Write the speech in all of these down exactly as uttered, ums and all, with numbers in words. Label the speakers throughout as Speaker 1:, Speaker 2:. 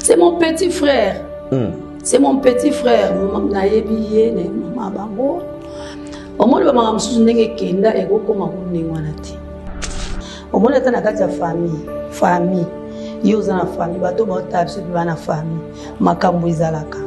Speaker 1: C'est mon petit frère.
Speaker 2: Mm.
Speaker 1: C'est mon petit frère. Nayebiye ne mama bango. Omoni bama msusu ndenge kenda ego koma kunengwa nati. Omoni ata na kati ya famille, famille. Yo za na famille, bato ba tabso bi bana famille. Makambo izalaka.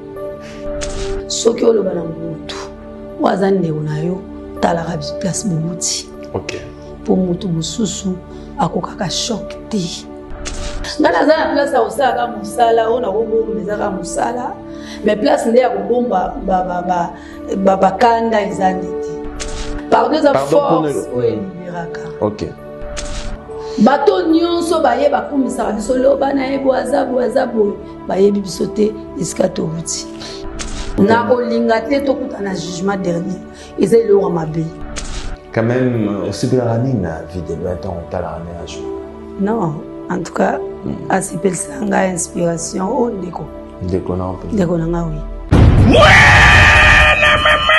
Speaker 1: Soki oloba na mutu. Waza ndeko na yo talaka bi place bomuti.
Speaker 2: OK.
Speaker 1: Pour mutu mususu akokaka choc te. Ngana za na place osala musala ona gogo mezaka musala. Mais place ndé ya kobomba ba ba ba ba bakanda izanditi. Pardon za force oui libéraka.
Speaker 2: OK.
Speaker 1: Bato nyonso baye bakumisa biso lo bana yebo azabu azabu baye biso te iskato wuti. Na kolinga te to kutana jugement dernier. Ezeli lo mabe.
Speaker 2: Quand même aussi bien la nina vie de vingt ans ta la ménage.
Speaker 1: Non, en tout cas, mm. Asipel sanga inspiration o ndeko.
Speaker 2: Ndeko na peu.
Speaker 1: Ndeko na oui.
Speaker 3: Mouena maman.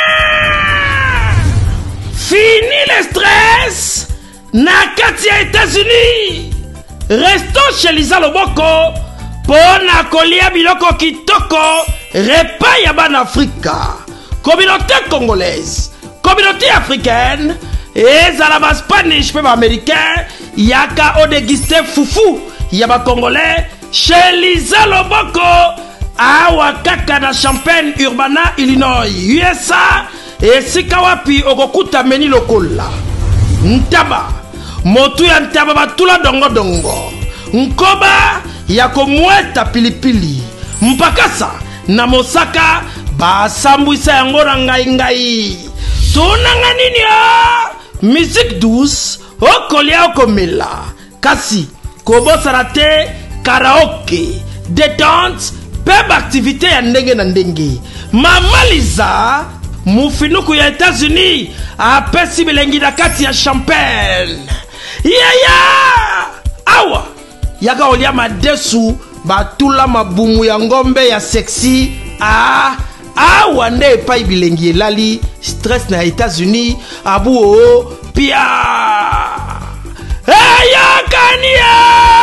Speaker 3: Fini le stress. Na kati ya États-Unis. Restons chez Lisa Loboko pour na kolia biloko kitoko repas ya ban Afrika. Communauté congolaise, communauté africaine et zalaba Spanish pe américain yaka o déguster foufou ya ba congolais chez Lisa Loboko awa kaka na Champaign Urbana Illinois U S A et sikawapi okokuta meni lokola ntaba motu ya ntaba batula dongo dongo nkoba ya komweta pilipili mpakasa na mosaka basambwisa yango na ngai ngai tunanga nini ya musique douce okolia okomela kasi kobosana te karaoke détente peb activité ya ndenge na ndenge Mama Liza mufinuku ya États-Unis apesi bilengi na kati ya Champagne yaya awa yaka olia madesu batula mabumu ya ngombe ya sexy ah awa nde epai bilengi elali stress na États-Unis abu o pia eya kania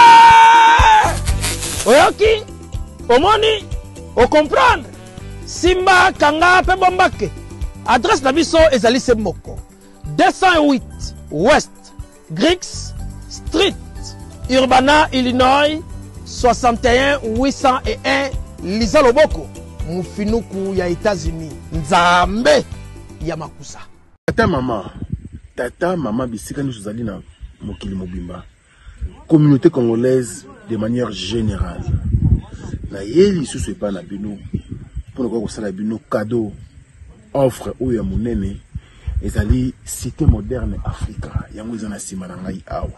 Speaker 3: oyoki omoni o comprendre simba kanga pe bombake adresse na biso ezali se moko deux cent huit West Griggs Street Urbana Illinois soixante et un huit cent un Lisa Loboko mufinuku ya États-Unis nzambe ya makusa.
Speaker 4: Tata mama, tata mama bisika nous allons na mokili mobimba. Communauté congolaise de manière générale. Na yeli susu pa na bino pour ko sala bino cadeau offre o ya munene ezali cité moderne Africa yango ezana sima na ngai awa.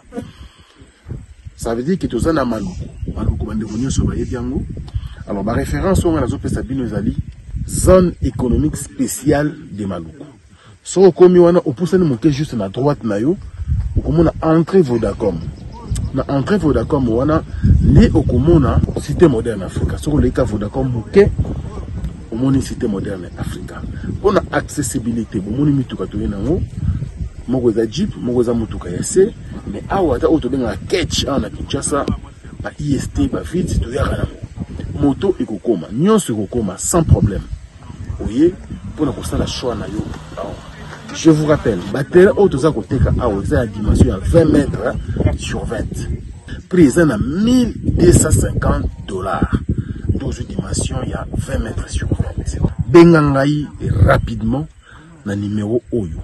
Speaker 4: Ça veut dire que tous en Maluku, Maluku bandevonyo sur baye biango. Alors ma référence on a la zone Sabino Zali, zone économique spéciale de Maluku. So komi wana opusani moke juste na droite na yo, okomona entrée Vodacom. Na entrée Vodacom wana ni okomona cité moderne Africa. So le ka Vodacom moke omoni cité moderne Africa. Pour accessibilité, bomoni mituka to yenango. Moko za Jeep, moko za mutuka ya se, mais awa ta auto benga catch en Kinshasa, ba I S T ba vite to yaka na moto ekokoma, nyonso ekokoma sans problème. Oye, pour na kosala choix na yo. Je vous rappelle, batterie auto za koteka awa za la dimension ya vingt mètres sur vingt. Prix na mille deux cent cinquante dollars. Dans une dimension ya vingt mètres sur vingt. Bengangai rapidement na numéro oyo.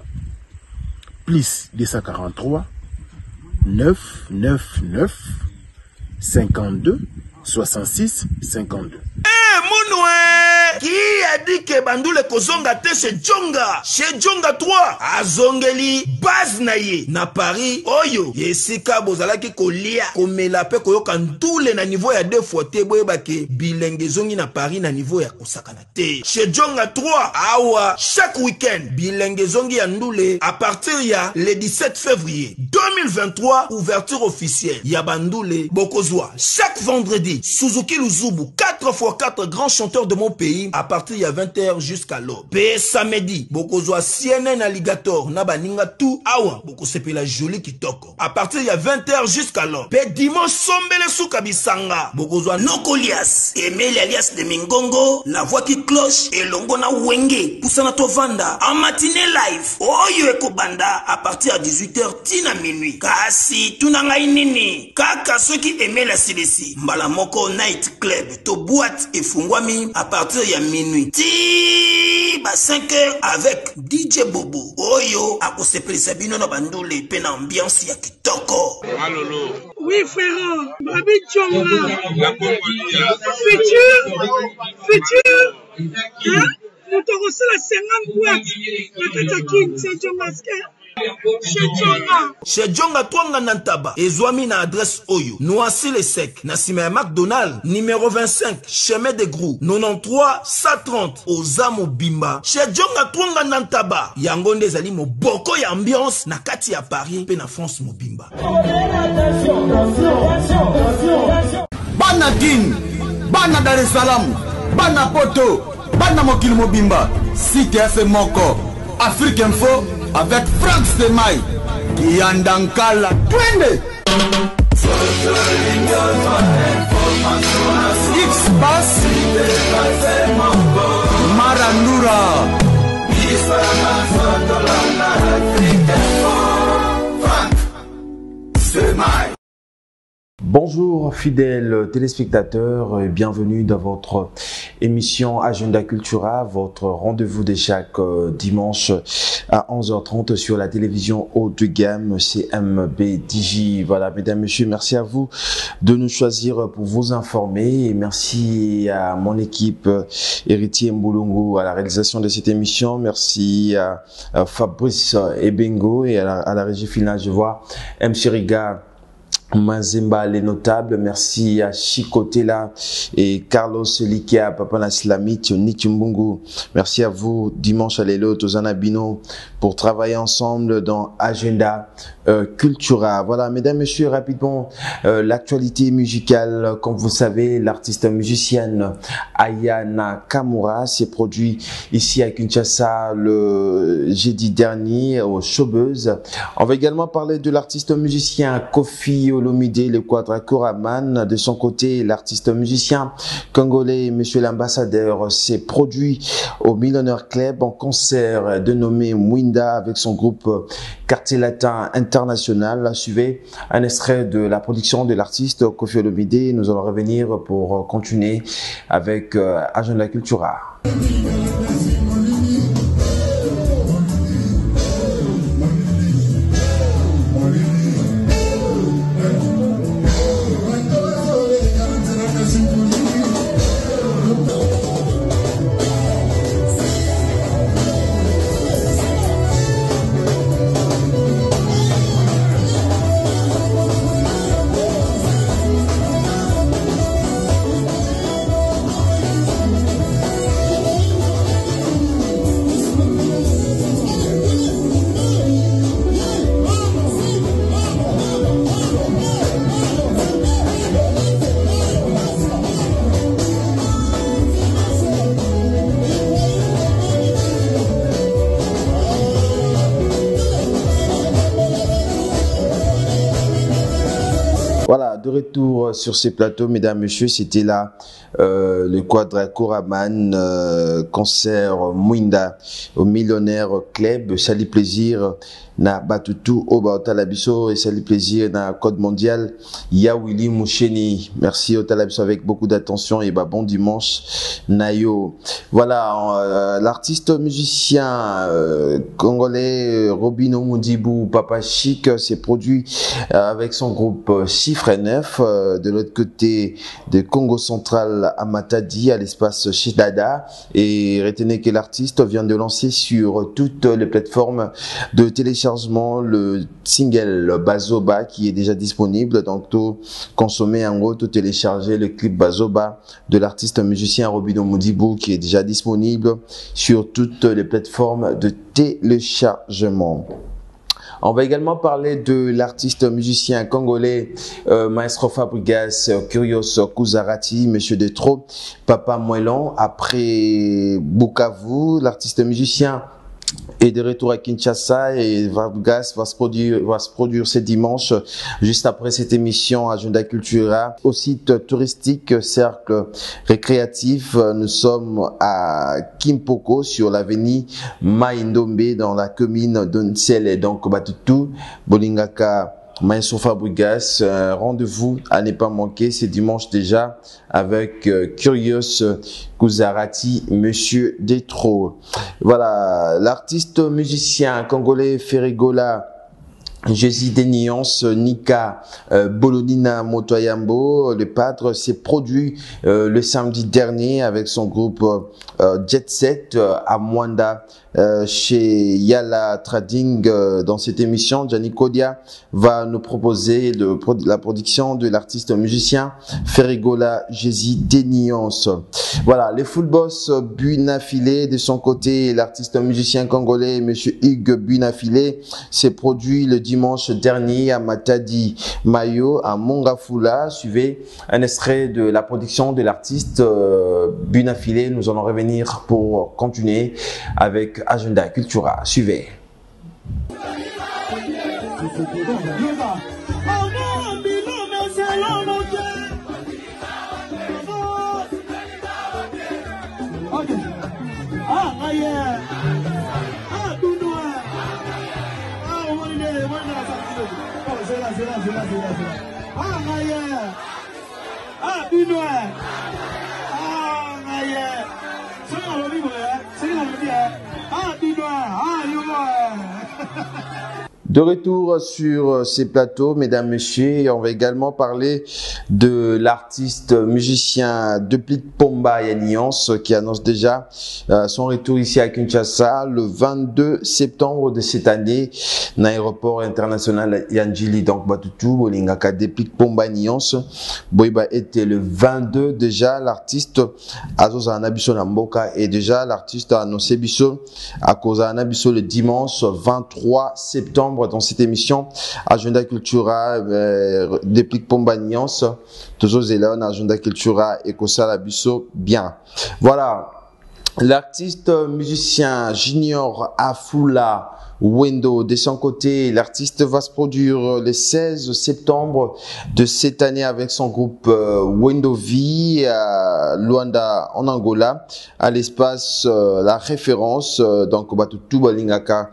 Speaker 4: Plus deux cent quarante-trois neuf cent quatre-vingt-dix-neuf cinquante-deux soixante-six cinquante-deux.
Speaker 3: Eh Mounoué, qui a dit que Bandoule Kozonga te chez Djonga, chez Djonga trois, à Zongeli, base naye, na Paris, Oyo, Yesika Bozalaki Kolia, Komela pe Koyoka Ndoule na niveau ya deux fois te boyebake, Bilenge Zongi na Paris na niveau ya Osaka na te. Chez Djonga trois, Awa, chaque week-end, Bilenge Zongi ya Ndoule, à partir ya le dix-sept février deux mille vingt-trois, ouverture officielle, ya Bandoule, Bokozwa, chaque vendredi, Suzuki Luzubu, quatre fois quatre grands chanteurs de mon pays, à partir de vingt heures jusqu'à l'aube. P samedi, Bokozwa C N N Alligator, Nabaninga tout.
Speaker 5: batutu awa boko sepela joli kitoko. À partir il y a vingt heures jusqu'alors. Pe dimanche sombele suka bisanga. Boko zwa Nokolias, Emile alias de Mingongo, la voix qui cloche et longo na wenge. Poussana tovanda en matinée live. Oyo eko banda à partir à dix-huit heures tina minuit. Kasi tunanga inini. Kaka ceux qui aimaient la silesi. Mbala moko night club to boîte et fungwami à partir ya minuit. Ti ba cinq heures avec D J Bobo. Oyo ako sepelisa bino na bandule pe na ambiance ya kitoko.
Speaker 6: Alolo.
Speaker 7: Oui frère, Babi Tchonga. La Congolia. Futur, futur. Hein? Nous te reçons la cinquante boîtes. La Katakin, c'est Tchonga.
Speaker 5: Chez Djonga Twanga Nantaba, Ezwami na adresse Oyo, Noisy le Sec, Nassime McDonald, numéro vingt-cinq, chemin de Grou, quatre-vingt-treize cent trente, Ozamo Bimba. Chez Djonga Twanga Nantaba, Yangonde Zali mo boko ya ambiance, na kati ya Paris, pe na France mo Bimba.
Speaker 8: Bana Kin, Bana Dar es Salaam, Bana Poto, Bana Mokil Mobimba, Cité F Moko, Afrique Info, avec Franck Stemai, Yandankala, Twende. X-Bass, Marandura, Franck Stemai.
Speaker 2: Bonjour fidèles téléspectateurs et bienvenue dans votre émission Agenda Cultura, votre rendez-vous de chaque dimanche à onze heures trente sur la télévision haut de gamme C M B D J. Voilà, mesdames, messieurs, merci à vous de nous choisir pour vous informer et merci à mon équipe Héritier Mboulongo à la réalisation de cette émission. Merci à, à Fabrice Ebengo et à la, à la régie finale, je vois M. Riga Mazemba les notables, merci à Chikotela et Carlos Likia, Papa Naslamit, Nikimbungu. Merci à vous, dimanche à l'élo, Tozana Bino, pour travailler ensemble dans Agenda euh, Cultura. Voilà, mesdames, messieurs, rapidement, euh, l'actualité musicale. Comme vous savez, l'artiste musicienne Aya Nakamura s'est produit ici à Kinshasa le jeudi dernier au Showbuzz. On va également parler de l'artiste musicien Kofi Olomide, le Quadracoraman. De son côté, l'artiste musicien congolais, monsieur l'ambassadeur, s'est produit au Millionaire Club en concert dénommé Mwinda avec son groupe Quartier Latin International. Suivez un extrait de la production de l'artiste Kofi Olomide. Nous allons revenir pour continuer avec euh, Agenda Cultura. Voilà, de retour sur ces plateaux, mesdames, messieurs, c'était là euh, le Quadracoraman euh, concert Mwinda au Millionnaire Club. Sali plaisir na Batutu au Talabiso et sali plaisir na Code Mondial Yawili Moucheni. Merci au Talabiso avec beaucoup d'attention et bah bon dimanche Nayo. Voilà, euh, l'artiste musicien euh, congolais Robino Mundibou Papa Chic s'est produit euh, avec son groupe Chiffre neuf euh, de l'autre côté de Congo Central à Matadi à l'espace Chidada, et retenez que l'artiste vient de lancer sur toutes les plateformes de téléchargement le single Bazoba qui est déjà disponible, donc tout consommer en gros, tout télécharger le clip Bazoba de l'artiste musicien Robino Mundibou qui est déjà disponible sur toutes les plateformes de téléchargement. On va également parler de l'artiste musicien congolais euh, Maestro Fabregas Curios Kuzarati, Monsieur Detro, Papa Moellon. Après Bukavu, l'artiste musicien est de retour à Kinshasa et Vargas va se produire, va se produire ce dimanche, juste après cette émission Agenda Cultura, au site touristique Cercle Récréatif. Nous sommes à Kimpoko, sur l'avenue Maïndombe, dans la commune d'Onsele, donc Batutu, Bolingaka, Maestro Fabregas. Euh, rendez-vous à ne pas manquer, c'est dimanche déjà, avec euh, Curious Kuzarati, Monsieur Détro. Voilà, l'artiste musicien congolais Ferrigola Jésus des Nuances, Nika euh, Bolonina Motoyambo, le pâtre, s'est produit euh, le samedi dernier avec son groupe euh, Jet Set euh, à Mwanda, euh, chez Yala Trading. Euh, dans cette émission, Gianni Kodia va nous proposer de, la production de l'artiste musicien Ferrigola Jésus des Nuances. Voilà, les full boss Bunafilé, de son côté, l'artiste musicien congolais Monsieur Hugues Bunafilé, s'est produit le dimanche dernier à Matadi Mayo, à Mongafula. Suivez un extrait de la production de l'artiste euh, Bunafilé. Nous allons revenir pour continuer avec Agenda Cultura. Suivez. De retour sur ces plateaux, mesdames, messieurs, on va également parler de l'artiste musicien Deplik Pomba Yaniance, qui annonce déjà euh, son retour ici à Kinshasa le vingt-deux septembre de cette année, dans l'aéroport international Yanjili. Donc, Batutu, Bolingaka, Deplik Pomba Yaniance. Boiba était le vingt-deux déjà, l'artiste Azosa Anabiso Namboka, et déjà l'artiste a annoncé Biso à cause Anabiso le dimanche vingt-trois septembre. Dans cette émission Agenda Cultura, euh, Deplik Pomba Nyance, toujours Zélan, Agenda Cultura et Kosala Bisso, bien. Voilà, l'artiste musicien Junior Afula Wendo, de son côté, l'artiste va se produire le seize septembre de cette année avec son groupe euh, Wendo V à Luanda en Angola, à l'espace euh, La Référence, euh, donc Batutu Balingaka,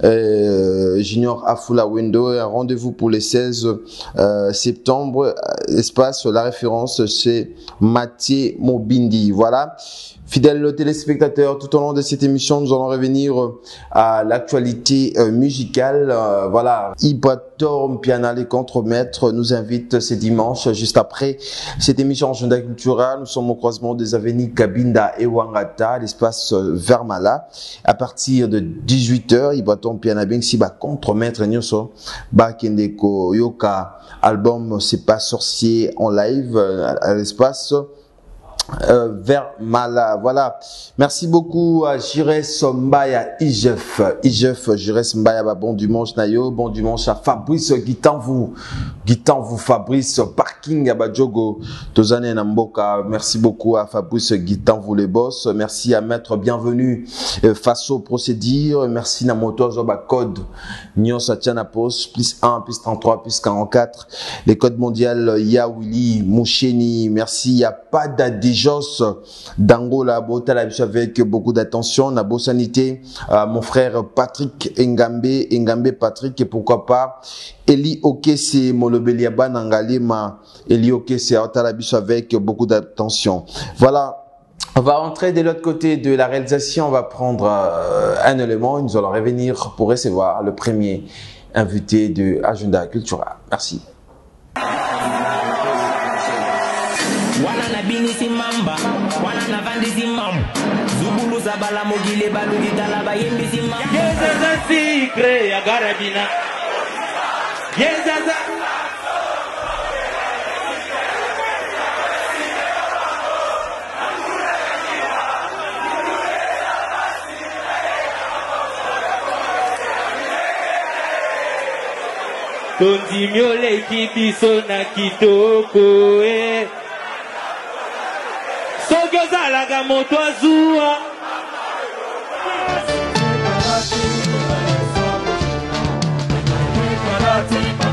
Speaker 2: euh, Junior Afula Wendo. Un rendez-vous pour le seize euh, septembre, espace La Référence, c'est Mathieu Mobindi. Voilà. Fidèles téléspectateurs, tout au long de cette émission, nous allons revenir à l'actualité euh, musicale. Euh, voilà, Ibator Piana, les contremaîtres, nous invite ce dimanche, juste après cette émission Agenda Cultura. Nous sommes au croisement des avenues Kabinda et Wangata, l'espace Vermala. À partir de dix-huit heures, Ibator Piana Bengsi va contremaître Nyoso, Bakendeko Yoka, album C'est pas sorcier en live euh, à l'espace Euh, vers Mala. Voilà. Merci beaucoup à Jires Mbaya Ijef. Ijef, Jires Mbaya, bah, bon dimanche Nayo, bon dimanche à Fabrice Guitanvou. Guitanvou Fabrice, parking à Badjogo, Tozane Namboka. Merci beaucoup à Fabrice Guitanvou les boss. Merci à Maître Bienvenue euh, Faso Procédure. Merci Namoto Zoba Code. Nyon Satiana Post, plus un, plus trente-trois, plus quarante-quatre. Les codes mondiales Yawili, Moucheni. Merci. Il a pas d'adhésion Jos d'Angola, Botala avec beaucoup d'attention. Nabo Sanité, euh, mon frère Patrick Engambe, Engambe Patrick, et pourquoi pas Eli Okese Molobeliaba Nangalema, Eli Okese Otalabiso avec beaucoup d'attention. Voilà. On va rentrer de l'autre côté de la réalisation. On va prendre euh, un élément. Nous allons revenir pour recevoir le premier invité de Agenda Cultura. Merci.
Speaker 6: Wana na binisi mamba, wana na vandisi mam. Zubulu zabala mogile balu ditala ba yembisi mamba. Yezaza sikre ya garabina. Yezaza. Tondi miole kibiso na kitoko eh. Sogyo zalaga moto azua.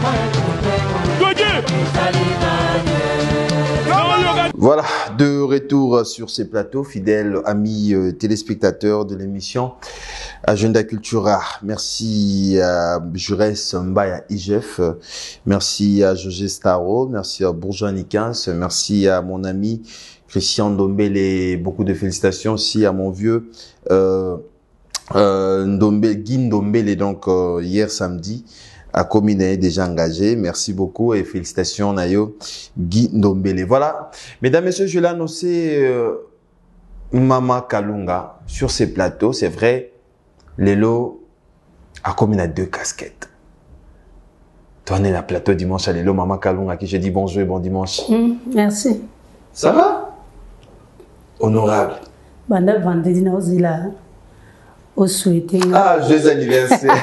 Speaker 2: Voilà, de retour sur ces plateaux, fidèles amis euh, téléspectateurs de l'émission Agenda Cultura. Merci à Jurès Mbaya I G F, merci à José Staro, merci à Bourgeois Nikins, merci à mon ami Christian Ndombele, beaucoup de félicitations aussi à mon vieux euh, euh, Ndombele, Guy Ndombele, donc euh, hier samedi. À Commune est déjà engagé. Merci beaucoup et félicitations Nayo Guy Ndombele. Voilà, mesdames et messieurs, je l'ai annoncé euh, Mama Kalunga sur ces plateaux. C'est vrai, Lelo a Commune a deux casquettes. Toi, on est la plateau dimanche à Lelo Mama Kalunga qui je dis bonjour et bon dimanche.
Speaker 1: Mmh, merci.
Speaker 2: Ça va? Honorable.
Speaker 1: Banda vendredi na ozila au souhaiter.
Speaker 2: Ah, joyeux anniversaire.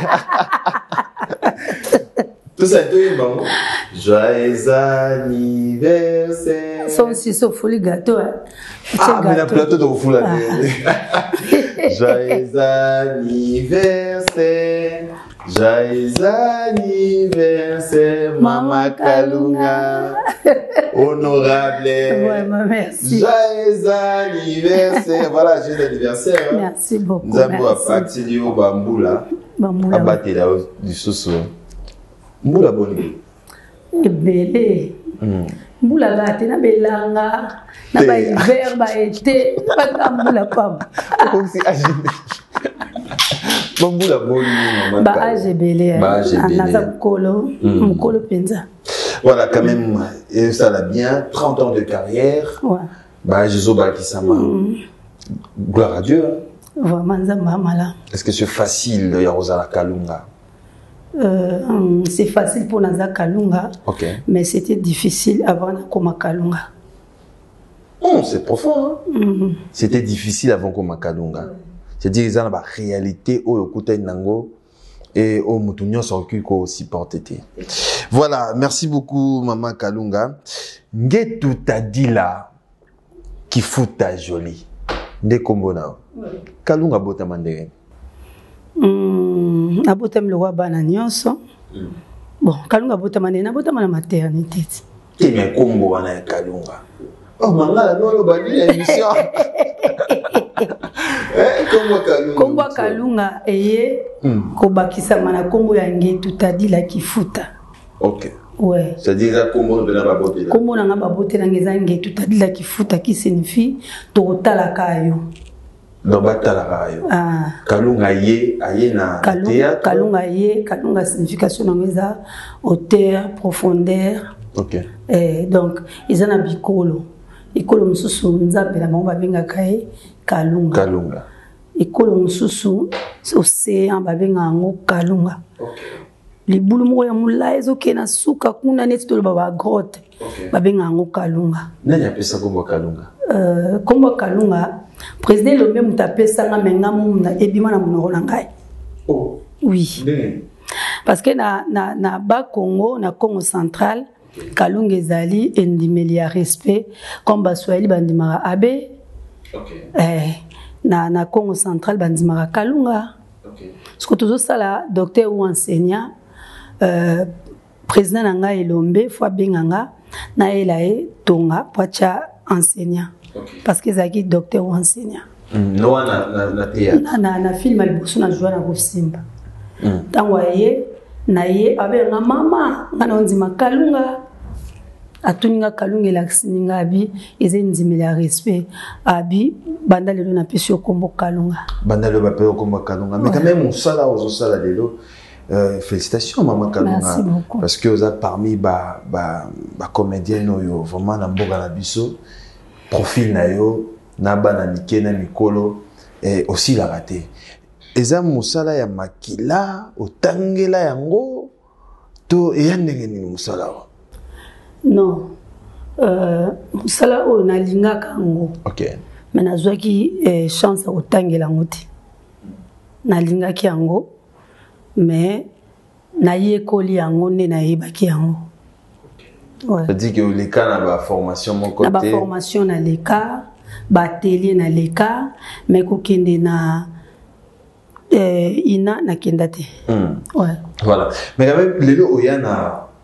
Speaker 2: Tout ça, tout est bon. Joyeux anniversaire.
Speaker 1: Son si so folie gâteau.
Speaker 2: Ah, mais la plateau de vous la Joyeux anniversaire. Joyeux anniversaire, Mama Kalunga. Honorable.
Speaker 1: Ouais, merci.
Speaker 2: Joyeux anniversaire. Voilà, joyeux anniversaire.
Speaker 1: Merci beaucoup.
Speaker 2: Nous avons à partir du Bamboula.
Speaker 1: Bamboula.
Speaker 2: À battre là du soso. Mboula boni.
Speaker 1: Ebele. Mboula gate na belanga. Na ba hiver ba été. Ba mboula pam.
Speaker 2: Comme si agibé. Mboula boni maman.
Speaker 1: Ba agibé. Ba agibé. Na mkolo. Mkolo penza.
Speaker 2: Voilà, quand même, et ça l'a bien. trente ans de carrière. Ouais. Bah, Jésus Bakisama. Gloire à Dieu.
Speaker 1: Vraiment,
Speaker 2: est-ce que c'est facile de Yarosala Kalunga?
Speaker 1: Euh, c'est facile pour Naza Kalunga,
Speaker 2: okay.
Speaker 1: Mais c'était difficile avant Koma Kalunga.
Speaker 2: Oh, c'est profond, hein? Mm-hmm. C'était difficile avant Koma Kalunga. C'est-à-dire qu'ils ont la réalité au Okuta Nango et au Moutounion Sorku ko supporté. Voilà, merci beaucoup, Maman Kalunga. Ngetu Tadila qui fout ta jolie. Nde Kombona. Kalunga bota mandere.
Speaker 1: Hmm, abotem le roi bana nyonso. Bon, Kalunga bota mandere na bota mana maternité.
Speaker 2: Ti me kombo wana Kalunga. Oh mangala no lo bali émission. Eh kombo Kalunga.
Speaker 1: Kombo Kalunga eye ko bakisa mana kombo ya Ngetu Tadila kifuta.
Speaker 2: OK.
Speaker 1: Ouais.
Speaker 2: C'est-à-dire que comment on va baboter là.
Speaker 1: Comment on va baboter là Ngetu Tadila kifuta qui signifie totala kayo.
Speaker 2: Donc batala kayo. Ah. Kalunga ye aye na théâtre.
Speaker 1: Kalunga ye, Kalunga signification ngeza hauteur, profondeur.
Speaker 2: OK.
Speaker 1: Eh donc ils en a bikolo. Ikolo mususu nzambe na mamba benga kai Kalunga.
Speaker 2: Kalunga.
Speaker 1: Ikolo mususu océan ba benga ngo Kalunga.
Speaker 2: OK.
Speaker 1: Les boulons ya mulaye zoke na suka kuna neti to baba grotte. Ba benga ngo Kalunga.
Speaker 2: Nani apesa kombo Kalunga?
Speaker 1: Euh kombo Kalunga président le même tapesa nga menga mumna ebima na munoro na ngai.
Speaker 2: Oh.
Speaker 1: Oui.
Speaker 2: Bien.
Speaker 1: Parce que na na na ba Congo na Congo central Kalunga ezali endimeli ya respect comme baswahili bandimaka abe.
Speaker 2: OK.
Speaker 1: Eh na na Congo central bandimaka Kalunga.
Speaker 2: OK.
Speaker 1: Ce que toujours ça là docteur ou enseignant euh président nanga Elombe fois benganga na elae tonga poacha enseignant.
Speaker 2: Okay.
Speaker 1: Parce que zaki docteur ou enseignant.
Speaker 2: Mm. No na na na théâtre.
Speaker 1: Na na na film alibusu na joie na Kosimba. Mm. Tango ye na ye abe nga mama ngana onzima Kalunga atuninga Kalunga la sininga abi eze nzimela ya respect abi banda lelo na pesi okombo Kalunga.
Speaker 2: Banda lelo ba pe okombo Kalunga. Mais quand même on sala ozo sala lelo. Euh, félicitations Maman Kalunga.
Speaker 1: Merci beaucoup.
Speaker 2: Parce que vous êtes parmi ba ba ba comédiens no vraiment na mboga na biso. Profil na yo na bana nike na mikolo et aussi la raté. Eza musala ya makila otangela yango to eyandenge ni musala wa.
Speaker 1: Non. Euh musala o na lingaka ngo.
Speaker 2: OK.
Speaker 1: Mais nazwaki eh, chance otangela ngoti. Na lingaki yango mais na yekoli yango ne na yebaki yango.
Speaker 2: Ouais. C'est-à-dire que les cas na ba formation mon côté.
Speaker 1: Na ba formation na les cas, ba atelier na les cas, mais ko kende na euh ina na kendate.
Speaker 2: Mm.
Speaker 1: Ouais.
Speaker 2: Voilà. Mais quand même lelo oyana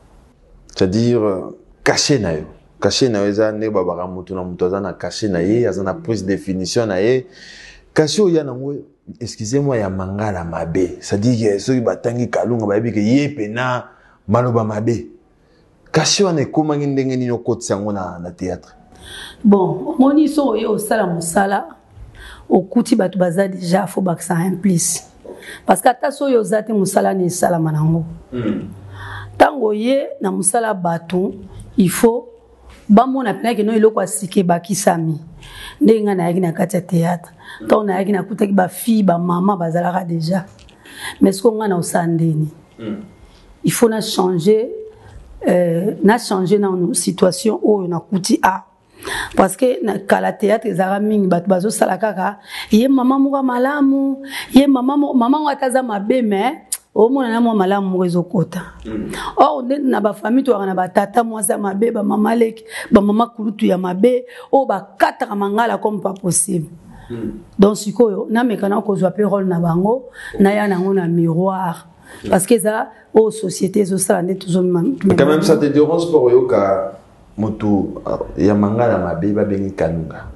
Speaker 2: c'est-à-dire caché na yo caché na yo eza ne babaka mutu na mutu aza na caché na ye aza na prise définition na ye caché oya nango excusez-moi ya mangala mabe c'est-à-dire soki batangi kalunga bayebi ke ye pena maloba mabe caché wana ekomangi ndenge nini okotisa yango na, na théâtre.
Speaker 1: Bon omoni so oyo osala mosala okuti bato baza déjà fo bakisa implice parce que ata so oyo oza te mosala na esalama nango ntango ye na mosala bato il faut bamona mpena keno eloko asike bakisami ndenge nga nayaki na kati ya théâtre ntango nayaki nakutaki bafille bamama bazalaka déjà mais siko nga na osala ndeni il faut na changer euh, na changer na situation oyo nakuti a parce que na kala théâtre ezaka mingi bato bazosala kaka ye mama moko malamu ye mama mama ngo ataza mabe mais omona na mwa malamu moko ezokota or na bafamille toyaka na batata mwasi ya mabe bamama leki bamama kulutu ya mabe oyo bakataka mangala comme pas possible donc sikoyo nameka na kozwa mpe role na bango naya nango na miroir parce que eza oyo société ezosala nde tozomema
Speaker 2: quand même ça te dérange pour oyoka moto ya mangala mabe babengi kalunga?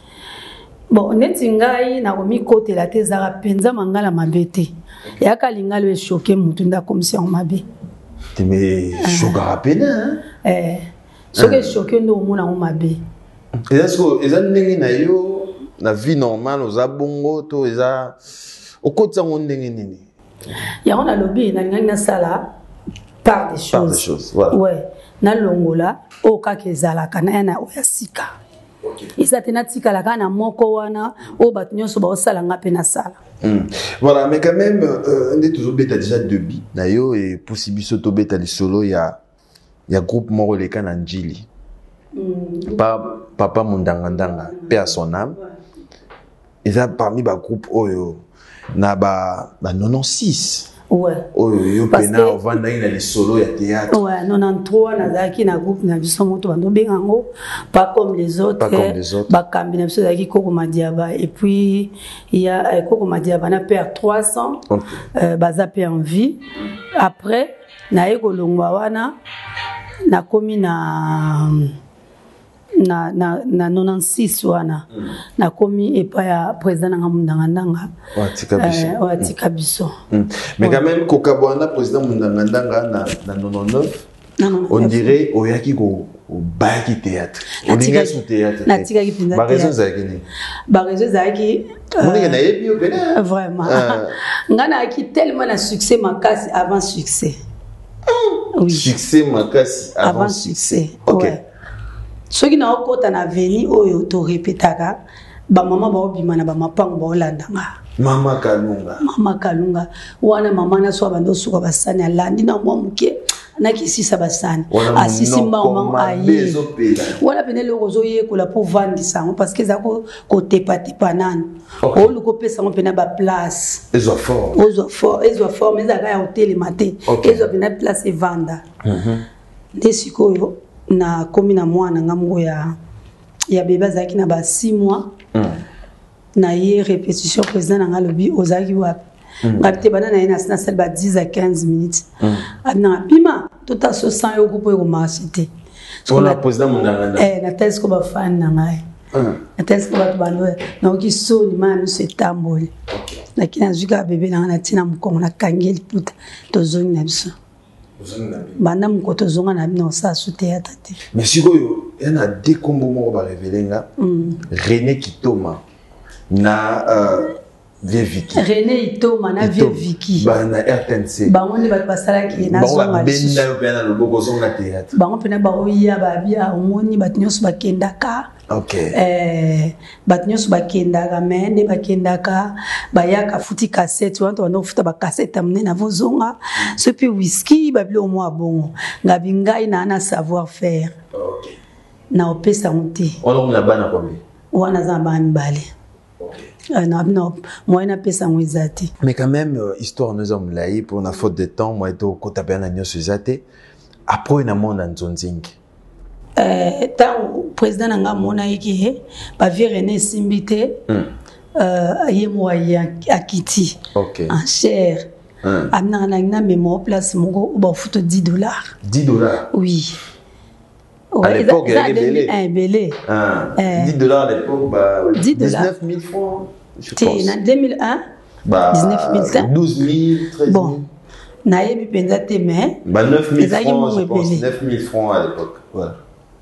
Speaker 1: Bon neti ngai nakomikotela te ezaka mpenza mangala mabe te yaka lingalo eshoke mutu ndakomisi yango mabe
Speaker 2: te me shokaka pena
Speaker 1: eh soki eshoke nde omona yango mabe
Speaker 2: eza ndenge na yo na vie normale oza bongo to eza okotisa yango ndenge nini
Speaker 1: yango nalobi nalingaki nasala part des choses,
Speaker 2: part des choses voilà.
Speaker 1: Ouais nalongola oyo kaka ezalaka naya na oya sika eza te natikalaka na moko wana oyo bato nyonso baosalanga mpe nasala.
Speaker 2: Voilà, mais quand même nde tozobeta déjà debi na yo e pusi biso tobeta lisolo ya ya groupe moko leka na njili pa papa mundangandanga paix à son âme eza parmi ba groupe oyo na ba ba quatre-vingt-seize.
Speaker 1: Ouais.
Speaker 2: Oh, yo pena ovanda ina lisolo ya théâtre.
Speaker 1: Ouais, quatre-vingt-treize nazaki na groupe na biso moto bando bengango pas comme les autres.
Speaker 2: Pas comme les autres.
Speaker 1: Ba kambi na biso zaki Koko Madiaba et puis il y a euh, Koko Madiaba na perd trois cents. Okay. Euh baza pe en vie. Après na eko longwa wana na komi na na na na quatre-vingt-seize wana mm. na komi epa ya président nga Mundangandanga
Speaker 2: watika biso
Speaker 1: euh, watika biso
Speaker 2: mm. mais quand même kokabwana président Mundangandanga na na quatre-vingt-dix-neuf
Speaker 1: non, non,
Speaker 2: on dirait oyaki ko bayaki théâtre on dirait sur théâtre
Speaker 1: natika ki pinza
Speaker 2: ba raison zaki ni
Speaker 1: ba raison zaki
Speaker 2: on est na yebi o pena
Speaker 1: vraiment ngana aki tellement na succès makasi avant succès
Speaker 2: oui succès makasi avant, avant succès, succès. OK ouais.
Speaker 1: Soki na okota na veni oyo to répétaka ba mama ba obima na ba mapango ba olandanga
Speaker 2: mama kalunga
Speaker 1: mama kalunga wana mama na so bando suka basani alandi na mwa muke na kisisa basani asisi mbango ayi wana penele ozo yekola pour vendre sango parce que zako côté pati panane o luko pesa ngo pena ba place
Speaker 2: ezo fort
Speaker 1: ozo fort ezo fort mais zaka ya hotel matin ezo pena place e vanda mhm desikoyo na komi na mwana ngamgo ya ya beba zaki na ba six mois mm. na ye répétition président na ngalobi ozaki wapi mm. ngapite bana na ina sina sel ba dix à quinze minutes mm. adna pima tota so cent yo kupo ko marché
Speaker 2: so na président Mundanganda
Speaker 1: eh na test ko ba fan na ngai mm. na test ko ba bando na ki so ni manu se tamboli okay. na kina zuka bebe na na tina mkongo na kangeli puta to zoni na biso banda mkoto zonga na bino sa su théâtre te
Speaker 2: mais sikoyo yana dekombo moko ba révélenga mm. René Kitoma na euh, Vieux Vicky
Speaker 1: René Itoma na Vieux Vicky
Speaker 2: ba na R T N C
Speaker 1: ba ngoni ba basala ki na zonga
Speaker 2: benda yo pena lo boko zonga théâtre
Speaker 1: ba ngoni pena ba oya ba bia omoni batinyoso bakendaka
Speaker 2: okay
Speaker 1: eh batinyoso bakendaka mende bakendaka bayaka futi cassette wanto wana futa ba cassette amne na vozonga ce puis whisky ba bilo mo abongo ngabi ngai na na savoir faire
Speaker 2: okay
Speaker 1: na opesa monte
Speaker 2: on na bana kombi
Speaker 1: wana za ba mbale okay non non moi na pesa ngwizati
Speaker 2: mais quand même euh, histoire nous hommes là pour une faute de temps moi to kota bana nyoso zate après na monde nzonzingi
Speaker 1: euh tant président nga mona yiki ba vie René Simbité mm. euh yemo ya akiti
Speaker 2: okay
Speaker 1: en chair amina na na mémo place moko ba foto dix dollars.
Speaker 2: dix dollars.
Speaker 1: Oui.
Speaker 2: À l'époque, il y avait belé.
Speaker 1: Un belé.
Speaker 2: dix dollars à l'époque, bah,
Speaker 1: dix-neuf
Speaker 2: mille francs, je
Speaker 1: pense. En deux mille un,
Speaker 2: bah,
Speaker 1: dix-neuf mille.
Speaker 2: douze mille, treize mille.
Speaker 1: Bon. Naïe penza te mais.
Speaker 2: Bah, neuf mille francs, je pense. neuf mille francs à l'époque. Voilà.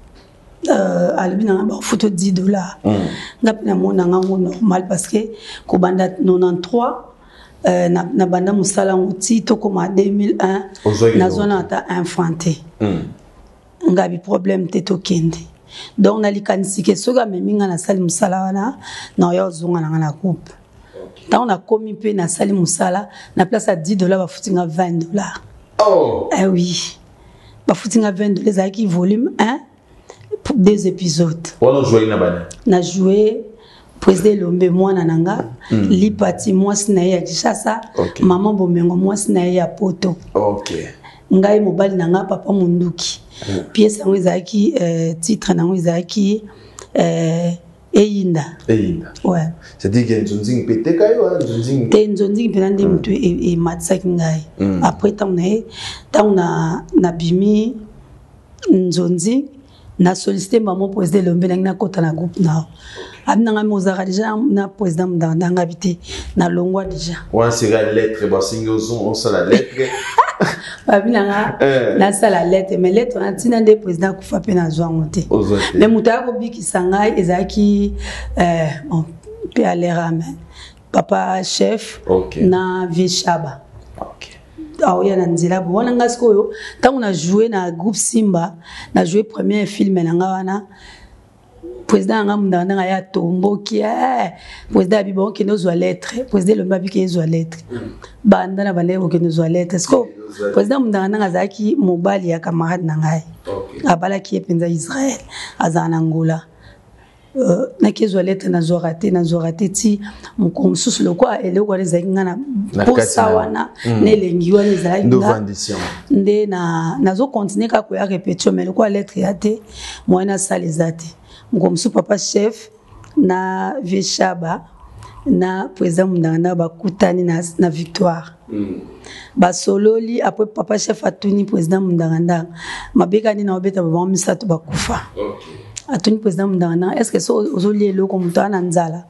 Speaker 1: Euh, albi na ba photo dix dollars. Ngapi na mona ngango normal parce que ko banda quatre-vingt-treize euh na na banda musala nguti to comme deux mille un na zona ta infanté. Ngabi problème te to kende. Donc na likanisi ke soga meminga na sali musala wana na yo zunga na na coupe. Tant on a commis pe na sali musala na place à dix dollars ba futinga vingt dollars.
Speaker 2: Oh.
Speaker 1: Eh oui. Ba futinga vingt dollars za ki volume un pour deux épisodes.
Speaker 2: On a joué na
Speaker 1: na joué président Lombe mwana nanga mm. li parti moi sina ya Kishasa okay. Maman Bomengo moi sina ya Poto.
Speaker 2: OK.
Speaker 1: Ngai mobali nanga papa Munduki. Mm. Pièce ngo izaki euh, titre nango izaki euh Eyinda.
Speaker 2: Eyinda.
Speaker 1: Ouais.
Speaker 2: C'est-à-dire que Nzonzing peteka yo Nzonzing.
Speaker 1: Te Nzonzing penande mtu e matsaki ngai. Mm. Après tant na tant na na bimi Nzonzing na sollicité maman président Lombe na kota na groupe na abnanga mozara déjà na président ndanga habité na longwa déjà
Speaker 2: ouais c'est la lettre ba singozo on ça la lettre
Speaker 1: babinanga na ça la lettre mais lettre on tina de président kufa pe na zwa ngote mais muta ko biki sanga ezaki euh bon pe alera mais papa chef
Speaker 2: okay.
Speaker 1: Na Vishaba.
Speaker 2: OK.
Speaker 1: Ah oui, on a dit là, bon, on a quand on a joué dans le groupe Simba, on a joué le premier film, on a président Ngamunda na ya tombo qui est président Bibon qui nous a lettre, président le Mabi qui nous a lettre. Banda na bale qui nous a lettre. Est-ce que président Munda na zaki mobile ya camarade na ngai. Abala qui est penza Israël, azana Angola. Euh, na kezo lettre na zorate na zorate ti mukomsusu lokwa ele kwa leza ngana posa wana ne lengi wana za
Speaker 2: nga
Speaker 1: nde na nazo continuer ka ko ya répétition mais lokwa lettre yate mwana salizate mukomsusu papa chef na Vishaba na président Mundana bakutani na na victoire mm. Ba sololi après papa chef atuni président Mundana mabeka ni na obeta ba misatu bakufa.
Speaker 2: OK.
Speaker 1: Atuni président Mundana est-ce que so ozoli lo comme toi na nzala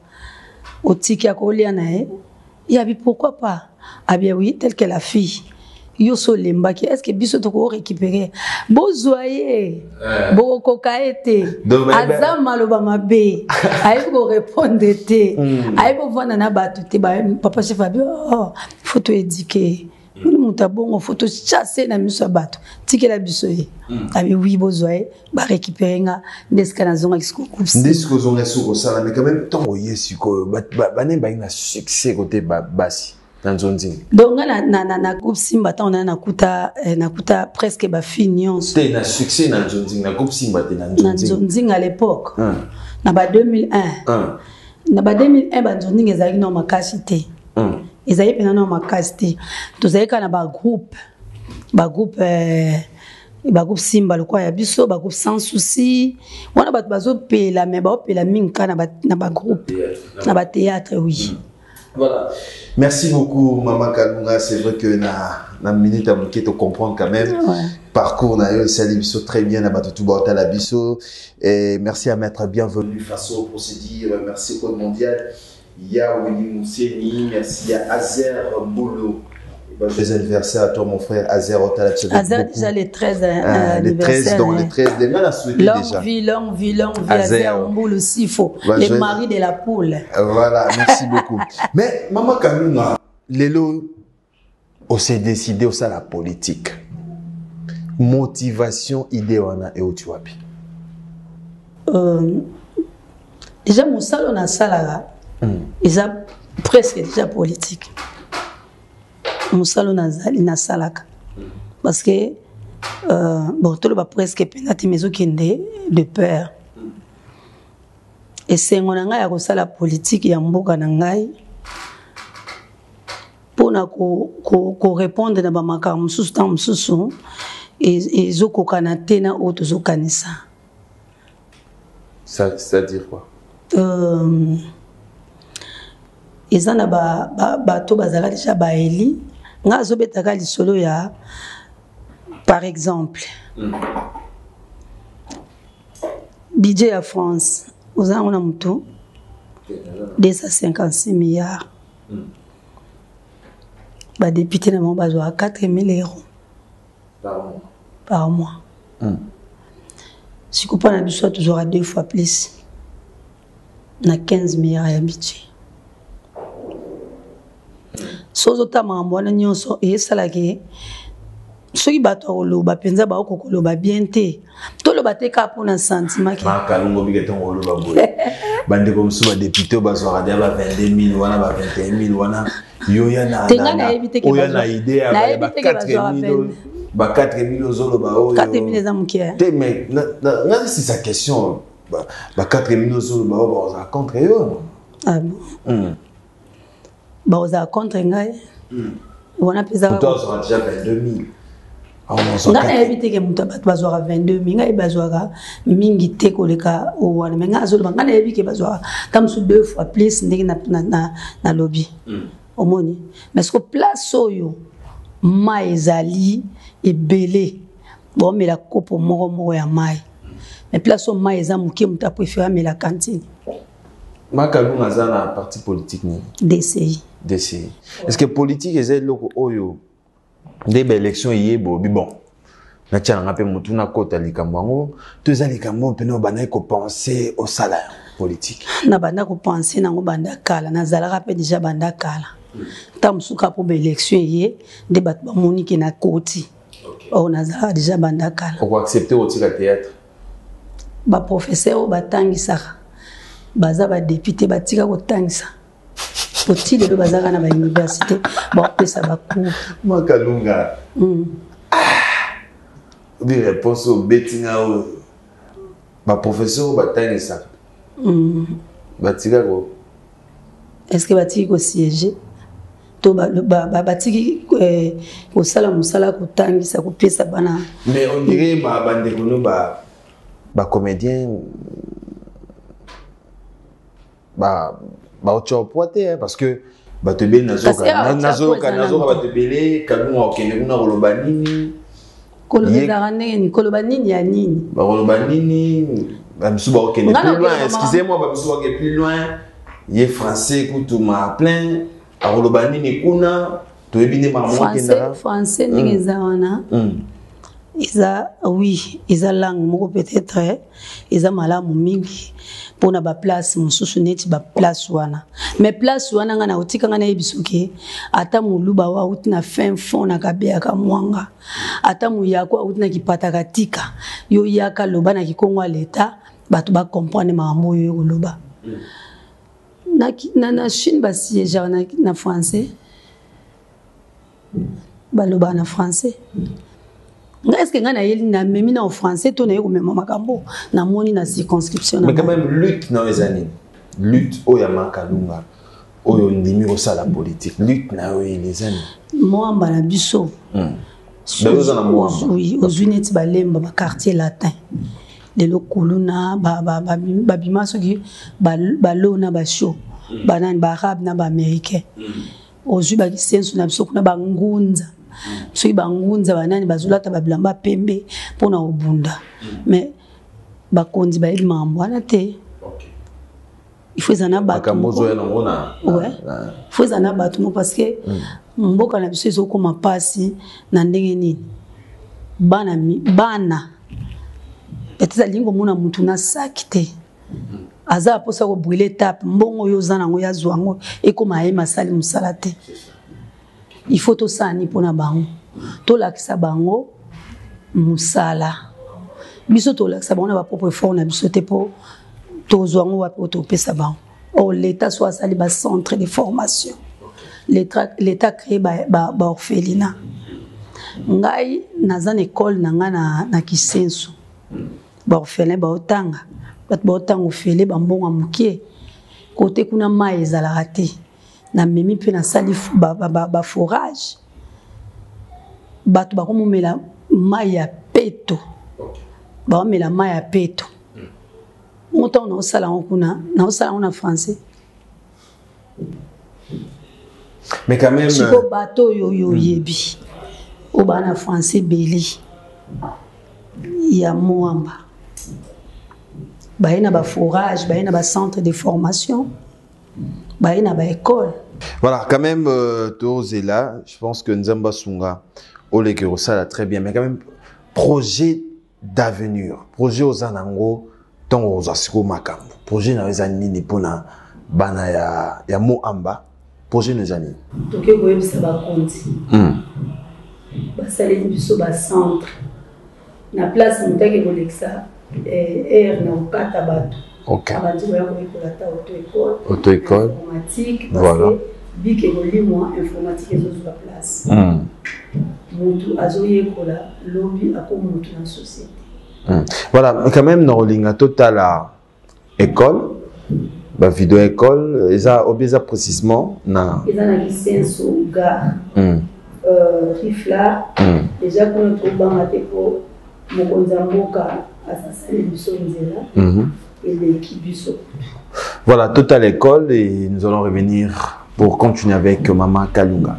Speaker 1: otiki akolia nae ya bi pourquoi pas ah bien oui tel que la fille yo so lembaki est-ce que biso to ko récupérer bozoyer bo ko kaete azam maloba mabe ay ko répondre te ay ko vona na batu te ba papa chef abi oh photo éduquer nous mutabongo photo chasser na miso bato tikela biso ye abi oui bozoyer ba récupérer nga ndeska na zonga kisiko kupsi
Speaker 2: ndesko zonga suko sala mais quand même tant oyesi ko ba ba ne ba ina succès côté basi.
Speaker 1: Donc na na na na groupe Simba ta on a nakuta eh, nakuta presque ba finion.
Speaker 2: C'était un succès na Nzonzing na groupe Simba te na Nzonzing.
Speaker 1: Na Nzonzing à l'époque. Hein. Na ba deux mille un. Hein. Na ba deux mille un ba Nzonzing ezali na makasité. Hein. Ezali pena na makasité. Tozali kana ba groupe ba groupe euh ba groupe Simba le quoi ya biso ba groupe sans souci. On a ba bazo pela mais ba pela minka na ba na ba groupe na ba théâtre oui.
Speaker 2: Voilà. Merci beaucoup, Maman Kalunga. C'est vrai que na na minute à manquer te comprendre quand même. Ouais. Parcours na yo sali biso très bien na batutu bota la biso et merci à Maître Bienvenue façon pour se dire merci au mondial. Il y a Willy Mousseni, merci à Azer Mbolo. Joyeux anniversaire à toi mon frère Azer Otala.
Speaker 1: Azer déjà les treize euh,
Speaker 2: les treize dans les treize des gens la souhaité déjà.
Speaker 1: Longue vie, longue vie, longue vie Azer Mbolo aussi faut bah, les je... maris de la poule.
Speaker 2: Voilà, merci beaucoup. Mais Maman Kalunga, Lelo on s'est décidé au ça la politique. Motivation idée wana et où tu vas
Speaker 1: euh déjà mon salon na salara. Ils ont presque déjà politique. Mon salon na salaka parce que euh, bon tout le ba presque penati mezo kende de peur et c'est ngonanga ya ko sala politique ya mboka na ngai pona ko ko ko répondre na ba makambo mususu ta mususu et et zo kokana tena auto zo kanisa
Speaker 2: ça c'est-à-dire quoi
Speaker 1: euh ezana ba ba to bazala déjà ba eli nga zo betaka lisolo ya par exemple mm. budget à France aux on a mutu deux cent cinquante-six milliards mm. ba député na mo bazwa quatre mille euros
Speaker 2: par mois
Speaker 1: par mois mm. si coupe na biso toujours à deux fois plus na quinze milliards ya budget sozo tamambo wana nyonso esalaki soki bato oloba penza ba okokoloba bien te toloba te ka pona sentiment ki
Speaker 2: makalungo bigete ngoloba boye bande comme so ba député bazwa dia ba vingt-deux mille wana ba vingt et un mille wana yoya na na oya na idée ya ba quatre mille ba quatre mille ozoloba oyo
Speaker 1: quatre mille za mukia
Speaker 2: te mais na si sa question ba ba quatre mille ozoloba ba za contre yo
Speaker 1: ah bon ba oza contre ngai wana pesa
Speaker 2: ba toi ça déjà vingt-deux mille
Speaker 1: nga éviter que muta bat bazwa vingt-deux mille nga bazwa mingi te koleka o wana mais nga azolo nga éviter que bazwa tam sous deux fois plus ndenge na na na lobby omoni mais ce que place oyo mai ezali ebele bon mais la coupe moko moko ya mai mais place o mai eza muke muta préférer mais la cantine
Speaker 2: makalunga za na parti politique ni
Speaker 1: D C I
Speaker 2: D C I est-ce que politique est loko oyo des élections yebo bon na tchanga pe mutu na kota likambango tous ali kambo peno bana ko penser au salaire politique
Speaker 1: na banda ko penser nango banda kala na zalaka pe déjà banda kala tam suka po élection yé de bat ba monique na koti o na zalaka déjà banda kala
Speaker 2: on va accepter au théâtre
Speaker 1: ba professeur ba tangisa baza ba député ba tika ko tangisa poti de bazaka na ba université ba pesa ba cours
Speaker 2: makalunga mm. ah des réponses au betinga o ba professeur ba tangisa mm. ba tika ko
Speaker 1: est-ce que ba tika ko siéger to ba ba ba tika ko sala musala ko tangisa ko pesa bana
Speaker 2: mais on dirait ba bande ko no ba ba comédien ba ba ochopote parce que ba te bel nazoka nazoka nazoka ba te belé kalunga okende kuna koloba nini
Speaker 1: koloba nini koloba nini ya nini
Speaker 2: ba koloba nini ba msuba okende plus loin excusez-moi ba msuba okende plus loin ye français kutuma plein a koloba nini kuna to ebine ma
Speaker 1: français français ndenge zawana isa oui isa langue moko peut-être isa malamu mingi pona ba place mususu neti ba place wana mais place wana ngana utika ngana ebisuki ata muluba wa utina fin fond na kabea ka mwanga ata muyako utina kipata katika yo yaka loba na kikongwa leta batu ba comprendre mambo yo loba na na na Chine ba siège na na français ba loba na français est-ce que ngana yeli na memi na français to na yeko mema makambo na moni na circonscription
Speaker 2: mais quand même lutte dans les années lutte oya makalunga oyo ndimi ko sala politique lutte na oyo les années
Speaker 1: moi mbala biso
Speaker 2: Dazo na moi
Speaker 1: oui aux unités balemba ba quartier latin de lokuluna ba ba ba bima soki ba ba lona ba show banan ba arabe na ba américain aux ba sensu na biso kuna ba ngunza soki bangunza banani bazolata babilamba pembe pona obunda mais bakondi bayebi mambo wana te il faut zana bato ouais il faut zana bato parce que mboka na biso ezokoma pasi na ndenge nini bana bana peut-être lingo mona mutu na saki te aza posa ko brûler tape mbongo yo zana ngo ya zwango ekoma ye masali musala te il faut to sani pona bango to lakisa bango musala biso to lakisa bango na ba propre fort na biso te po to zwango wa po to pesa bango o l'état soit sali ba centre de formation l'état l'état créé ba ba, ba orphelinat ngai naza na école na nga na na Kisenso ba orphelin ba otanga ba otanga ofele ba mbonga mukie côté kuna mai ezala raté na memi pe na sali ba ba ba forage bato ba komomela mai ya peto ba mela mai ya peto montant na osala kuna na osala na français
Speaker 2: Mais quand même...
Speaker 1: Chiko bateau yo yo yebi. Au bana français Béli. Il y a Moamba. Il y a un forage, il y a un centre de formation, il y a une école.
Speaker 2: Voilà, quand même, euh, Toz est là. Je pense que Nzamba Sunga, Ole Kerosa l'a très bien. Mais quand même, projet d'avenir. Projet aux Anango, tant aux Asiko Makam. Projet dans les années Nipona, Bana ya, ya Moamba. Projet dans les années.
Speaker 1: Donc, vous voyez, ça va compter. Ça va être un centre. Na place, on a dit que ça. R na ukata bato.
Speaker 2: OK.
Speaker 1: Abandi ya ko auto-école.
Speaker 2: Auto-école.
Speaker 1: Informatique.
Speaker 2: Voilà.
Speaker 1: Bike ngoli moi informatique ezo sur la place.
Speaker 2: Mm.
Speaker 1: Mutu azoye kola lobby ako mutu na société.
Speaker 2: Mm. Voilà, mais quand même dans linga total à école, ba vidéo école, eza obeza précisément na
Speaker 1: eza na licence au gare.
Speaker 2: Mm.
Speaker 1: Euh Rifla.
Speaker 2: Mm.
Speaker 1: Déjà qu'on a trouvé bangate ko mokonza mboka asasali biso nzela.
Speaker 2: Mhm.
Speaker 1: Et l'équipe du Sokou.
Speaker 2: Voilà, Total École et nous allons revenir pour continuer avec Maman Kalunga.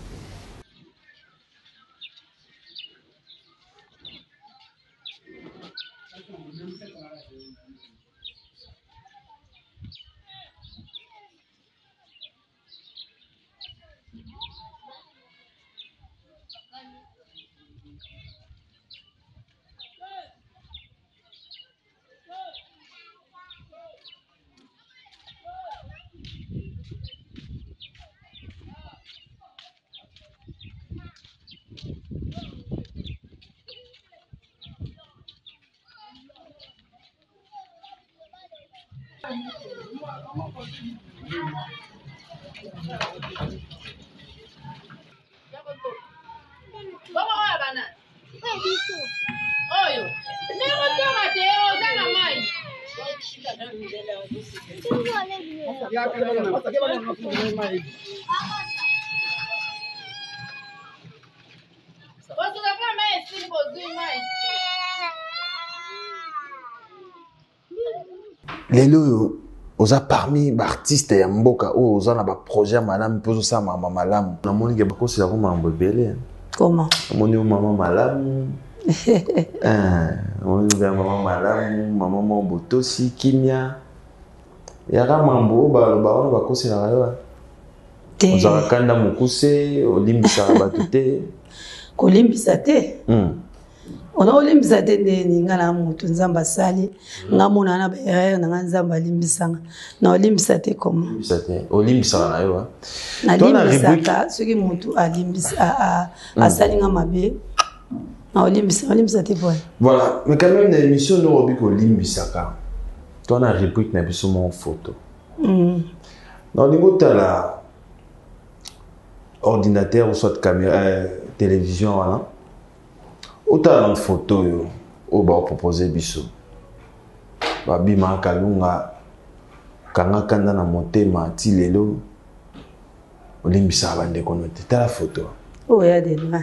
Speaker 2: Lelo oza parmi artistes ya mboka o oza na ba projet malam pozo sa mama malam na moni ke bakosi ya koma mbebele.
Speaker 1: Comment?
Speaker 2: Moni mama malam. Ah, moni ga mama malam, mama moboto si kimia. Ya ga mambo ba ba ona bakosi na yo. Oza kanda mukuse olimbisa batute.
Speaker 1: Kolimbisa te.
Speaker 2: Mm.
Speaker 1: On a olimbisa te ndeni ngana mutu nzamba sali ngamona na ba na nzamba limbisanga na olimbisa te comment
Speaker 2: olimbisa te olimbisa na yo
Speaker 1: na limbisa ka soki mutu alimbisa a a sali ngamabe na olimbisa olimbisa te voilà.
Speaker 2: Voilà, mais quand même dans l'émission nous obi ko limbisa ka toi na rubrique na biso mon photo.
Speaker 1: Mm.
Speaker 2: Dans le mot la ordinateur ou soit caméra euh, télévision voilà. Autant de photos au bas proposer biso babi ma kalunga kanga kanda na motema ti lelo olimbisa bande konote ta la photo
Speaker 1: oh il y a des loin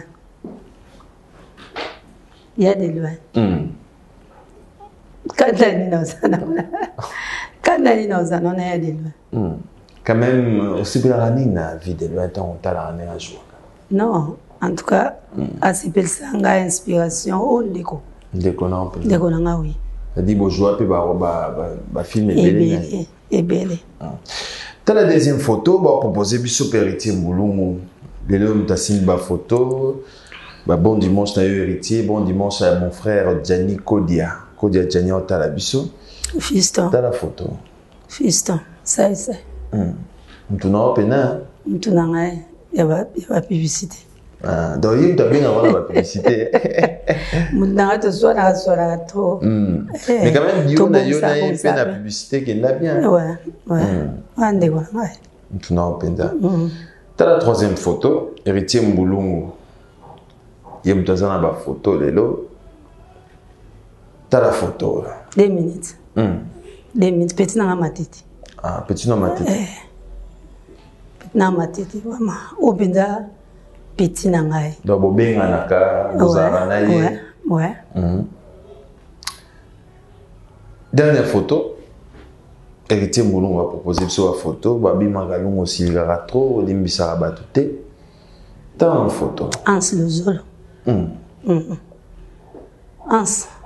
Speaker 1: il y a des loin
Speaker 2: mm.
Speaker 1: Kanda ni na sana kanda ni na sana na ya des loin
Speaker 2: mm. Quand même aussi bien la na vie de loin tant ta la à joie
Speaker 1: non. En tout cas, à ce que ça a inspiration, on déco.
Speaker 2: Déco non.
Speaker 1: Déco non, oui.
Speaker 2: Ça dit bon jouer puis bah bah bah film est
Speaker 1: belle. Et belle.
Speaker 2: T'as la deuxième photo, bah proposer biso héritier Moulungu. Les l'homme t'as signé ba photo. Bah bon dimanche t'as eu héritier, bon dimanche à mon frère Gianni Kodia. Kodia Gianni t'as la biso.
Speaker 1: Fiston.
Speaker 2: T'as la photo.
Speaker 1: Fiston. Ça c'est.
Speaker 2: Hum. Tu n'as pas pena.
Speaker 1: Tu n'as pas. Il y a pas publicité.
Speaker 2: Ah, donc il t'a bien avoir la publicité.
Speaker 1: Maintenant, tu sois là, sois là, trop.
Speaker 2: Mais quand même, Dieu n'a eu fait la publicité qu'il l'a bien.
Speaker 1: Ouais, ouais. On est ouais.
Speaker 2: Tu n'as pas pena. T'as la troisième photo, héritier Mbulungu. Il y a une na ba photo lelo. T'as la photo.
Speaker 1: Deux minutes. Deux minutes. Petit na matiti.
Speaker 2: Ah, petit na matiti.
Speaker 1: Petit na matiti, maman. Au benda. Petit nangai.
Speaker 2: Donc bobenga naka bozara na ye.
Speaker 1: Ouais, ouais.
Speaker 2: Mm. Dernière photo. héritier Moulon va proposer sur la photo, Babi Magalon aussi, il y aura trop, Limbisa Rabatouté. Dans la photo.
Speaker 1: Hans le Zolo.
Speaker 2: Mm.
Speaker 1: Mm. Hans.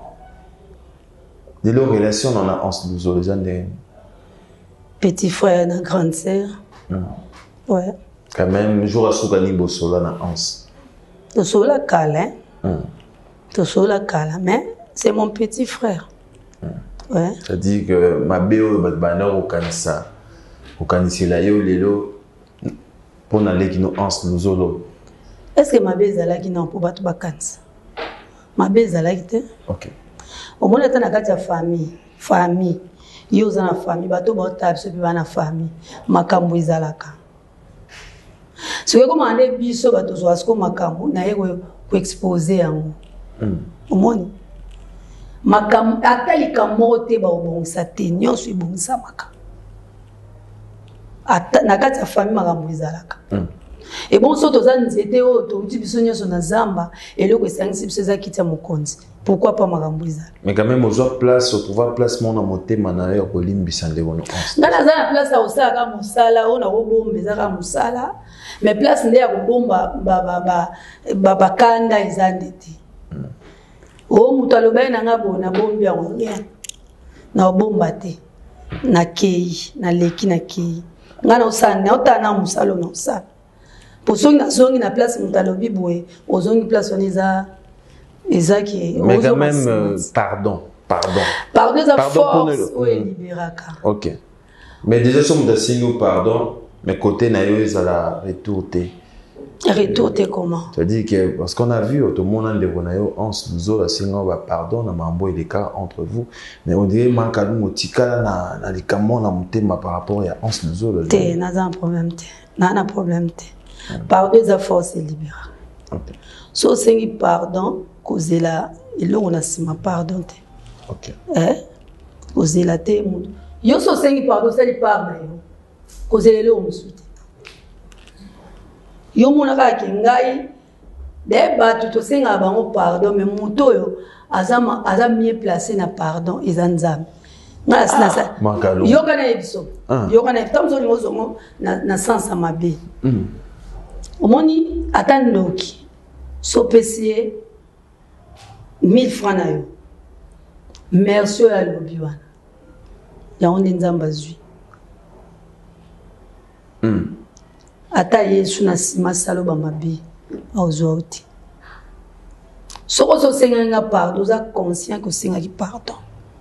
Speaker 2: De leur relation, on a Hans le Zolo, les
Speaker 1: petit frère, la grande sœur.
Speaker 2: Mm.
Speaker 1: Ouais.
Speaker 2: Quand même, jour à Soukani Bossola, na Hans.
Speaker 1: Tu es la cale,
Speaker 2: hein?
Speaker 1: Tu es la cale, mais c'est mon petit frère. Mm. Ouais.
Speaker 2: C'est-à-dire que ma béo, ma banner au Kanissa, au Kanissa, là, yo, lélo, pour n'aller qui nous Hans le Zolo.
Speaker 1: Est-ce que ma belle est là qui n'a pas de vacances? Ma belle est là qui est.
Speaker 2: Ok.
Speaker 1: Au moins, il y a une famille. Famille. Il y a une famille. Il y a une famille. Makambu izalaka. Ce que comme on est biso bato zo asko makambu na yego ko exposer yango. Au moins makambu atali kamote ba obongisa te nyonso ibongisa makambu. Ata na kati ya famille makambu izalaka. Et bon, surtout, ça nous était auto, tu bisognes sur la zamba, et le que c'est c'est ça qui tient mon compte. Pourquoi pas Magambuiza?
Speaker 2: Mais quand même, aux autres places, on trouve place mon amoté, manaïa, au limbi, de bon.
Speaker 1: Dans la place à Osaka, Moussala, on a robombe, Zara Moussala, mais place n'est à Bomba, Baba, Baba Kanda, ils ont été. Oh, Moutaloba, n'a pas bon, n'a bombe, rien. N'a bomba te, n'a kei, n'a leki, n'a kei. N'a osana, n'a otana Moussalo, n'a osana. Pour ceux qui sont na place Moutalobi Boué, aux autres places on est à qui.
Speaker 2: Mais quand même, euh, pardon, pardon.
Speaker 1: Pardon, ça
Speaker 2: pardon
Speaker 1: force.
Speaker 2: Pour le...
Speaker 1: Oui, libéraka.
Speaker 2: Ok. Mais déjà, si on a nous pardon, mais côté naïo, ils allaient retourner.
Speaker 1: Retourner comment?
Speaker 2: C'est-à-dire que, parce qu'on a vu, tout le monde a dit que on se dit que pardon, on a un des cas entre vous. Mais on dirait que nous avons des cas par rapport à on se dit
Speaker 1: que nous avons un problème. Nous avons un problème. Pardon, ça force libéraka.
Speaker 2: Ok.
Speaker 1: So c'est pardon, cause là, il on a si ma pardon.
Speaker 2: Ok.
Speaker 1: Eh? Cause là, t'es mon. Yo so c'est pardon, ça lui pardon. Cause là, on me soutient. Yo mona ka kingai de batu to senga bango pardon mais moto yo azama azam mieux placé na pardon izanzam ngala sina sa yo kana ebiso yo kana tamzo ngozo na na sansa mabe mm. Omoni atandoki so pesier mille francs na yo merci ya lobiwana ya onde nzamba zui mm. Ata yesu na sima salo ba mabi auzoti soko so senga pardon za conscient que senga ki pardon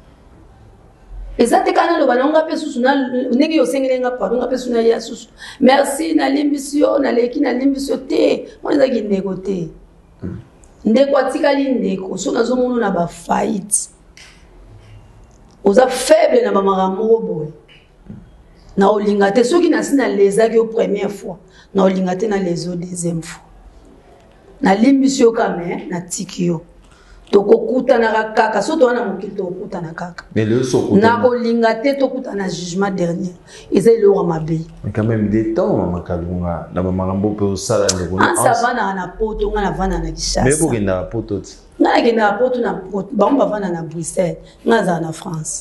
Speaker 1: ezate kana lo banonga pe susu na negi yo senga pardon pe susu na ya susu merci na limbisio na leki na limbisio te on za ki negote ndeko atikali ndeko so na zo mono na ba fight oza faible na ba makamoko boye na olingate soki na sina lezaki au première fois na olingate na lezo deuxième fois na limbisio kame na tikio tokokuta na kaka so to wana mokili tokokuta na kaka
Speaker 2: mais le so
Speaker 1: na olingate tokuta na jugement dernier ezali lo mabe
Speaker 2: mais quand même des temps mama kalunga na mama rambo pe osala ndeko
Speaker 1: na savana na poto nga na vana na kishasa
Speaker 2: mais pour na poto
Speaker 1: nga na na poto na poto ba mba vana na Bruxelles nga za na France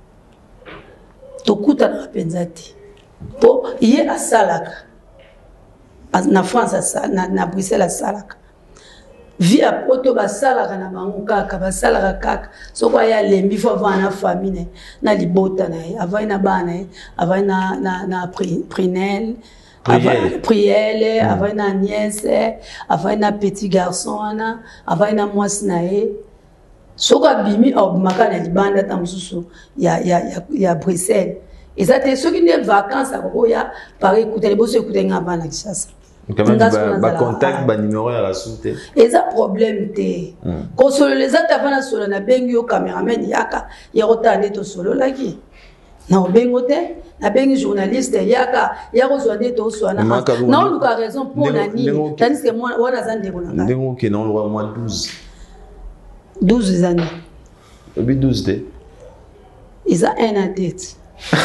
Speaker 1: tokuta na penza te po ye asalaka na France na na Bruxelles asalaka via poto basalaka na bango kaka basalaka kaka soko ya lembi fo vana famille na libota na ye avai na bana avai na na na prinel priele avai na nièce avai na petit garçon ana avai na mwasi na ye soko bimi obmaka na libanda tamsusu ya ya ya Bruxelles. Et ça, c'est ceux qui ont des vacances à Koya, par écouter les bosses, écouter un avant la chasse.
Speaker 2: Quand même, bah contact, bah numéro à la soute.
Speaker 1: Et ça, problème, t'es. Quand sur les autres, avant la solo, na bengi au caméraman, yaka, yaka, neto solo, là qui. Na bengote, na bengi journaliste, yaka, yaka, soit neto, soit na. Non, nous avons raison pour nani. Tandis que moi, on a zan de bon.
Speaker 2: Nengo qui non, le mois douze.
Speaker 1: douze années.
Speaker 2: Oui, douze dés.
Speaker 1: Ils ont un à tête.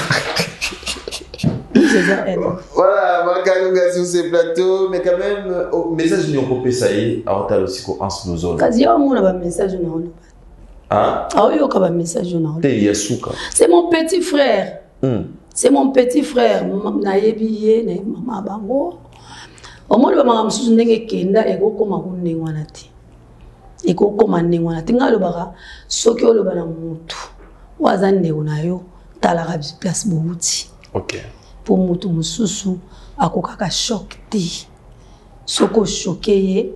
Speaker 2: Voilà, Makalunga sur ces plateaux, mais quand même, au message nous on peut ça y a autant aussi qu'on en se zone.
Speaker 1: Quasi on a un message non.
Speaker 2: Ah?
Speaker 1: Ah oui, on a un message non.
Speaker 2: T'es Yasuka.
Speaker 1: C'est mon petit frère.
Speaker 2: Mm.
Speaker 1: C'est mon petit frère. Nayebi ye na mama bango. Au moins le mama msusu ndenge kenda ego koma kunengwana ti. Ego koma nengwana ti ngalo baka soki oloba na mutu. Wazande unayo tala ka place bouti.
Speaker 2: OK.
Speaker 1: Pour mutu mususu akokaka choc ti. Soko choqué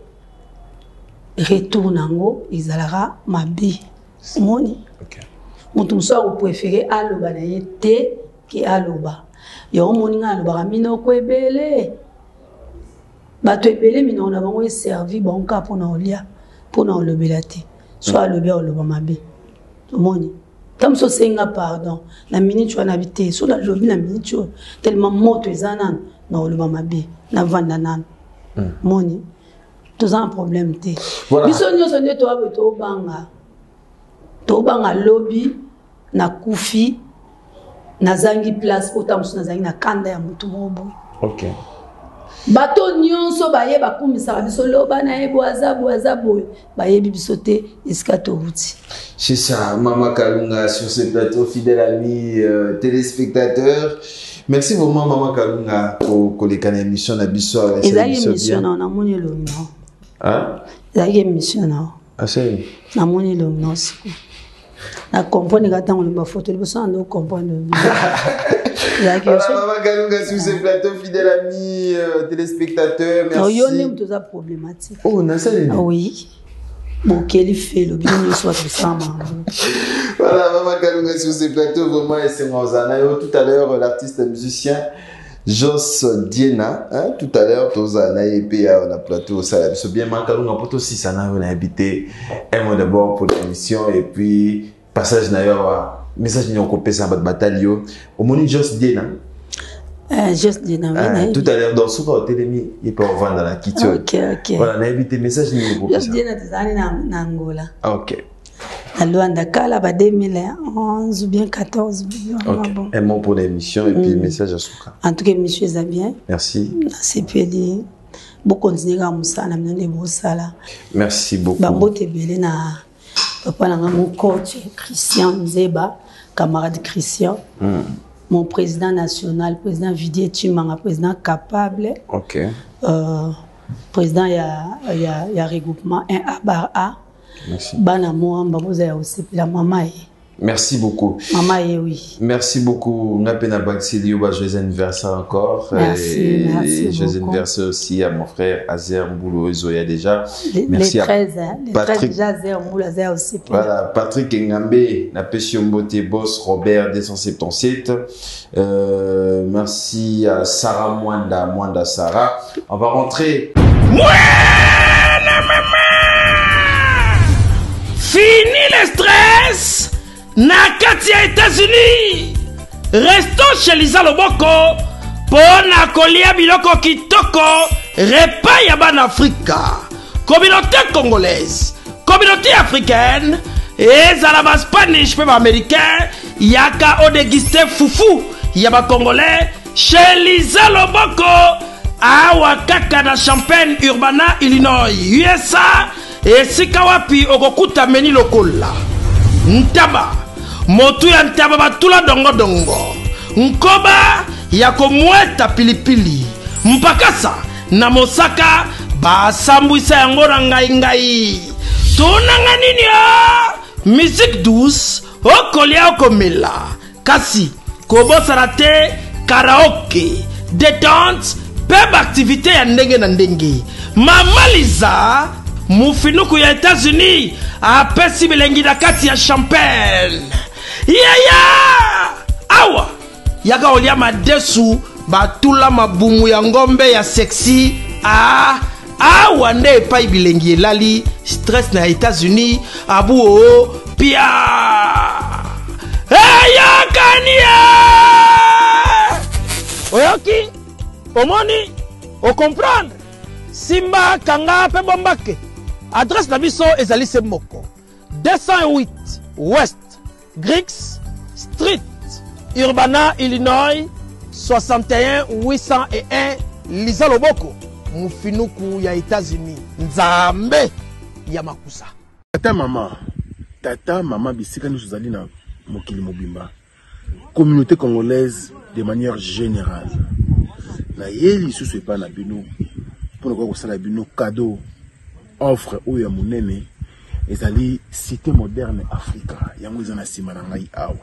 Speaker 1: retour nango izalaka mabi. Moni.
Speaker 2: OK.
Speaker 1: Mutu mususu ako préférer aloba na ye te ki aloba. Yo moni nga aloba mino ko ebele. Bato ebele mino na bango servi bonka pona olia pona olobela te. So alobi oloba mabe. Moni. Tam so senga pardon. Na minute wana bité so la lobi na minute tellement moto ezana na oloba mabe na vanda nan. Moni. Tous un problème te. Biso nyoso nde to abeto banga. To banga lobby na kufi na zangi place otamsu na zangi na kanda ya mutu mobo.
Speaker 2: OK.
Speaker 1: Bato nyonso baye bakumisa biso loba na yebo azabu azabu baye biso te iska to huti.
Speaker 2: C'est ça, Mama Kalunga sur ce plateau, fidèle ami euh, téléspectateurs. Merci vraiment Mama Kalunga pour pour les canaux émission na biso avec
Speaker 1: cette émission na moni lo non.
Speaker 2: Hein?
Speaker 1: La émission na.
Speaker 2: Ah c'est.
Speaker 1: Na moni lo non. Na comprendre que tant on va photo le besoin de comprendre.
Speaker 2: Voilà, Mama Kalunga sur ce plateau, fidèle ami euh, téléspectateurs. Merci.
Speaker 1: Oh, yo nem tout ça problématique.
Speaker 2: Oh, na ça.
Speaker 1: Ah oui. Bon, quel fait le bien soit tout ça.
Speaker 2: Voilà, Mama Kalunga sur ce plateau, vraiment, et c'est tout à l'heure, l'artiste musicien Jos Diena, hein, tout à l'heure, Tozana et puis on a plateau, ça, c'est bien, Mama Kalunga, pour aussi, ça n'a pas habité, un mot d'abord pour l'émission, et puis, passage d'ailleurs, message n'y a pas ça, bataille, au moment Jos Diena.
Speaker 1: Euh, juste Diena,
Speaker 2: ah, tout à l'heure, dans ce cas, télémi, il peut vendre dans la kitchen.
Speaker 1: Ok, ok.
Speaker 2: Voilà, on a habité, message n'y a pas ça.
Speaker 1: Jos Diena, tu sais, en Angola.
Speaker 2: Ok.
Speaker 1: À Luanda, Kala, deux mille onze ou bien quatorze.
Speaker 2: Ok. Bon. Un mot pour l'émission et mm. puis message à Souka.
Speaker 1: En tout cas, monsieur Zabien.
Speaker 2: Merci.
Speaker 1: C'est pédé. Beaucoup continuer à Moussala, maintenant Moussala.
Speaker 2: Merci beaucoup.
Speaker 1: Bambo Tebele na papa na mon coach Christian Zeba, camarade Christian. Mm. Mon président national, président Vidier Chimanga, président capable.
Speaker 2: Ok.
Speaker 1: Euh, président, il y a, il y a, il y a regroupement un A bar A.
Speaker 2: Merci.
Speaker 1: La maman.
Speaker 2: Merci beaucoup.
Speaker 1: Maman, oui.
Speaker 2: Merci beaucoup. Napena Baxilio, joyeux anniversaire encore.
Speaker 1: Merci,
Speaker 2: et
Speaker 1: merci
Speaker 2: joyeux
Speaker 1: beaucoup.
Speaker 2: anniversaire aussi à mon frère Azer Mboulou Zoya déjà.
Speaker 1: Les,
Speaker 2: merci
Speaker 1: les
Speaker 2: à
Speaker 1: treize, hein, les
Speaker 2: Patrick.
Speaker 1: treize déjà Azer Mboulou Azer aussi.
Speaker 2: Voilà, Patrick Ngambe, Napesio Mbote Boss, Robert deux cent soixante-dix-sept. Euh, merci à Sarah Mwanda, Mwanda Sarah. On va rentrer.
Speaker 3: Fini le stress. Nakati ya États-Unis. Restons chez Lisa Loboko. Pona kolia biloko kitoko. Repas ya ban Afrika. Communauté congolaise. Communauté africaine. Ezala ba Spanish pe ba américain. Yaka odegiste fufu. Yaba congolais. Chez Lisa Loboko. Awa kaka na Champaign Urbana, Illinois. U S A. Esika wapi okokuta meni lokola. Ntaba. Motu ya ntaba batula dongo dongo. Nkoba ya komweta pilipili. Mpakasa na Mosaka basambwisa yango na ngai ngai. Tunanga nini ya? Musique douce okolia okomela. Kasi kobosana te karaoke, détente, peba activité ya ndenge na ndenge. Mama Liza Mufinuku ya États-Unis apesi bilengi na kati ya Champagne. Yaya! Awa! Yaka olia madesu batula mabumu ya ngombe ya sexy. Ah! Awa nde epai bilengi elali stress na États-Unis abu o pia. Eya kania! Oyoki? Omoni? O comprendre? Simba kanga pe bombake. Adresse na biso ezali se moko. deux cent huit West Griggs Street, Urbana, Illinois, soixante et un huit cent un Lisa Loboko, Mufinuku ya États-Unis. Nzambe ya makusa.
Speaker 4: Tata mama, tata mama bisika nous zali na mokili mobimba. communauté congolaise de manière générale. Na yeli sous pas na bino pour que ça la bino cadeau offre ou ya munene ezali cité moderne Africa yango ezana sima na ngai awa.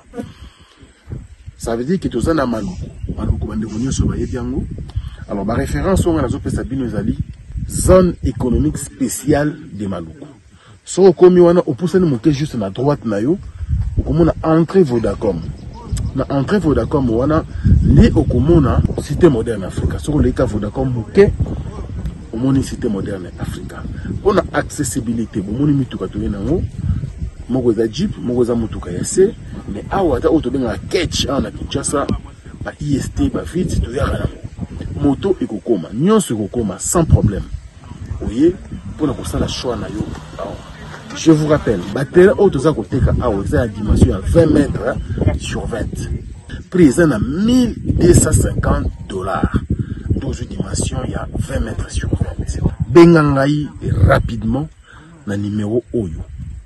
Speaker 4: Ça veut dire que tous na maluku maluku bande konyo so baye yango. Alors ma référence on a zo pesa bino ezali zone économique spéciale de maluku. So komi wana opusani moke juste na droite na yo okomona entrée Vodacom. Na entrée Vodacom wana li okomona cité moderne Africa. So le ka Vodacom moke omoni cité moderne Africa. On a accessibilité bomoni mituka to yenango moko za jeep moko za mutuka ya se mais awa ta auto benga catch ana Kinshasa ba I S T ba vite to ya kana moto ekokoma nyonso ekokoma sans problème. Voyez pour na kosala choix na yo. Je vous rappelle, batterie auto za koteka awa za dimension à vingt mètres sur vingt. Prix à mille deux cent cinquante dollars. douze dimensions, il y a vingt mètres sur vingt. Bengangaï rapidement na numéro Oyo.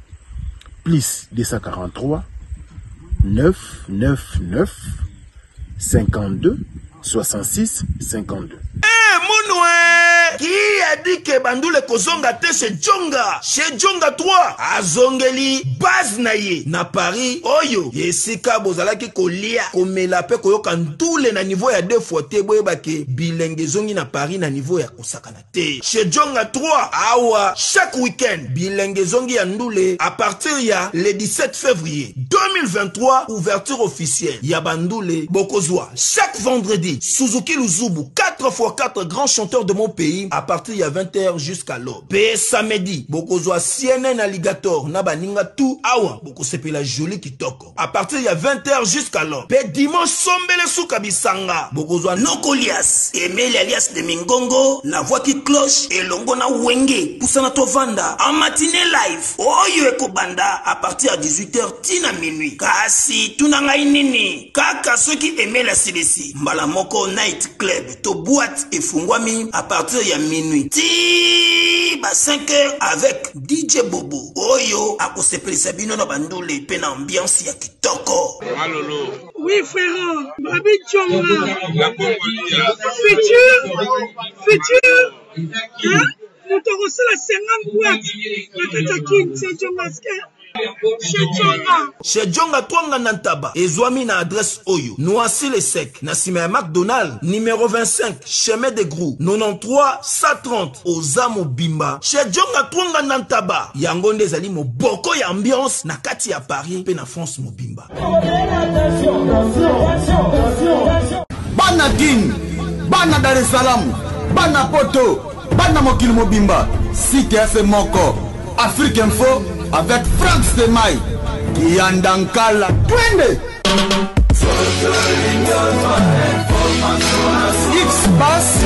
Speaker 4: Plus deux cent quarante-trois, neuf cent quatre-vingt-dix-neuf, cinquante-deux, soixante-six, cinquante-deux.
Speaker 5: Mounoué qui a dit que Bandoule Kozonga te chez Djonga chez Djonga trois azongeli base naye na Paris oyo yesika bozalaki kolia komela pe koyoka ndule na niveau ya deux fois te boyebake bilenge zongi na Paris na niveau ya kosakana te chez Djonga trois awa chaque week-end bilenge zongi ya ndule à partir ya le dix-sept février deux mille vingt-trois ouverture officielle ya Bandoule Bokozwa chaque vendredi Suzuki Luzubu quatre fois quatre grands chanteurs de mon pays à partir il y a vingt heures jusqu'à l'aube. P samedi, Bokozwa C N N Alligator, Nabaninga tout, awa, Bokosepe la jolie kitoko. À partir il y a vingt heures jusqu'à l'aube. P dimanche sombele souka bisanga, Bokozwa Nokolias, Emeli alias de Mingongo, la voix qui cloche, et Longona Wenge, Poussana Tovanda, en matinée live, Oyo Eko Banda, à partir à dix-huit heures, tina minuit. Kasi, tunanga inini, kaka ceux qui aimaient la C D C, Malamoko Night Club, to boîte et fungwami à partir de minuit. Ti ba cinq heures avec D J Bobo. Oyo a kosepeli sabino na bandule pe na ambiance ya kitoko.
Speaker 7: Malolo. Oui frère, Babi Tchonga. La Congolia. Futur. Futur. Hein? Nous te reçons la cinquante boîtes. La Katakin, c'est Tchongaske.
Speaker 5: Chez Djonga Twanga Nantaba, Ezwami na adresse Oyo, Noisy le Sec, Nassime McDonald, numéro vingt-cinq, chemin de Grou, quatre-vingt-treize cent trente, Ozamo Bimba. Chez Djonga Twanga Nantaba, Yangonde Zali mo boko ya ambiance, na kati ya Paris, pe na France mo Bimba.
Speaker 8: Bana King, Bana Dar es Salaam, Bana Poto, Bana Mokil Mobimba, Cité F M Moko, Afrique Info, avec Franck Stemai, Yandankala, Twende. X-Bass